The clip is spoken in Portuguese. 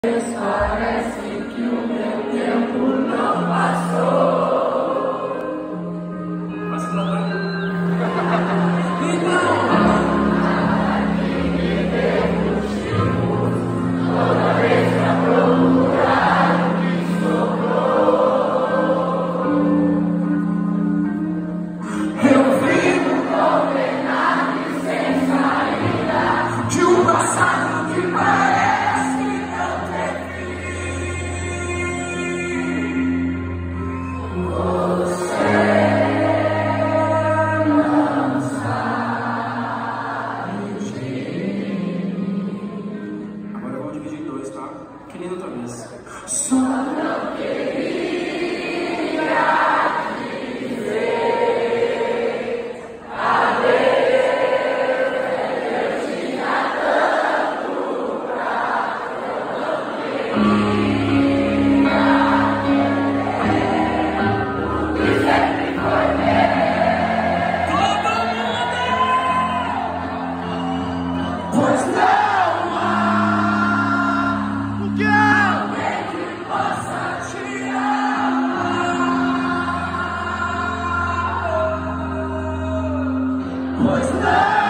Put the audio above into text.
Parece que o meu tempo não passou. Mas pra lá. Toda vez pra procurar o que sobrou. Eu vivo condenado e sem saída de um passado que parece não ter fim. Você não sabe de mim. Agora eu vou dividir em dois, tá? Que nem outra vez. Só não queria dizer adeus, eu tinha tanto pra prometer. E sempre foi Todo mundo! pois não há O quê? alguém que possa te amar. Pois não.